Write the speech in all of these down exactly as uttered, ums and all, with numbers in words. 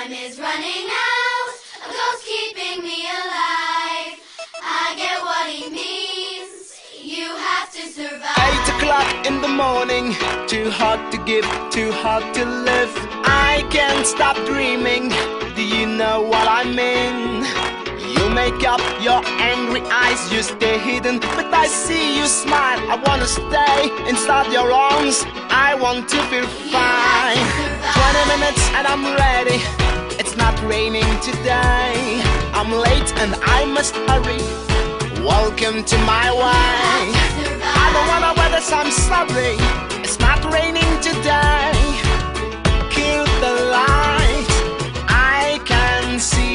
Time is running out, a ghost keeping me alive. I get what he means, you have to survive. Eight o'clock in the morning, too hard to give, too hard to live. I can't stop dreaming, do you know what I mean? You make up your angry eyes, you stay hidden, but I see you smile. I wanna stay inside your arms, I want to feel fine. Twenty minutes and I'm ready, it's not raining today. I'm late and I must hurry, welcome to my way. I don't wanna wear this, I'm sorry, it's not raining today. Kill the light, I can see.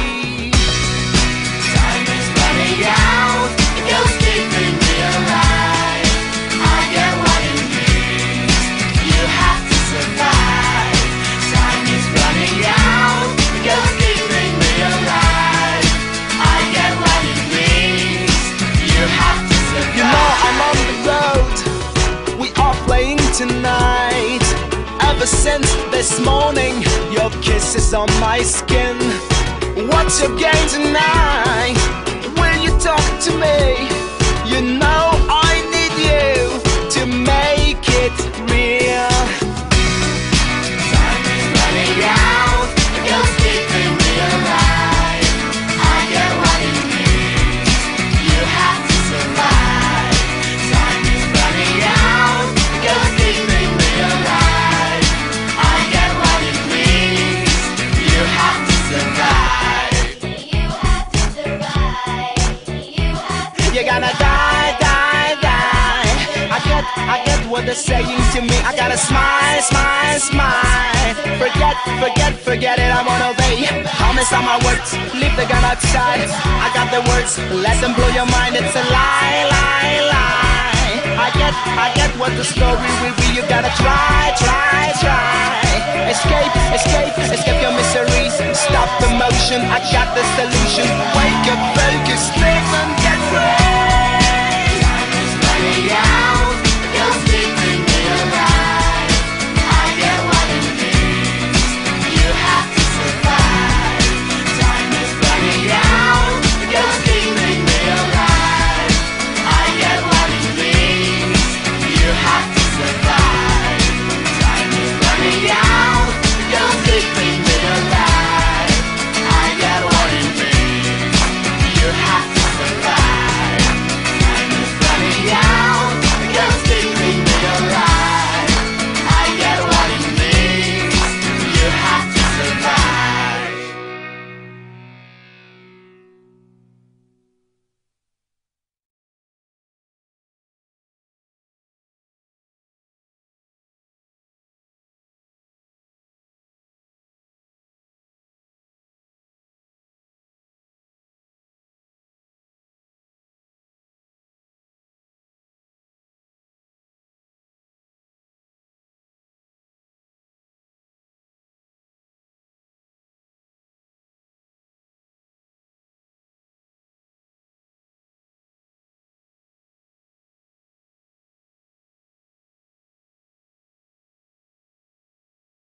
Time is running out, the ghost keeping me alive. I get what it means, you have to survive. Time is running out, the ghost keeping me alive. I get what it means, you have to survive. You know I'm on the road, we are playing tonight. Ever since this morning, your kiss is on my skin. What's your game tonight? Will you talk to me? You know I need you to make it real. Time is running out, the ghost keeping me alive. I get what it means, you have to survive. Time is running out, the ghost keeping me alive. I get what it means, you have to survive. You have to survive. You have to You're gonna die, die, die. I get, I get what they're saying to me. I gotta smile, smile, smile. Forget, forget, forget it, I won't obey. Promise on my words, leave the gun outside. I got the words, let them blow your mind. It's a lie, lie, lie. I get, I get what the story will be. You gotta try, try, try. Escape, escape, escape your miseries. Stop the motion, I got the solution. Wake up, focus, live and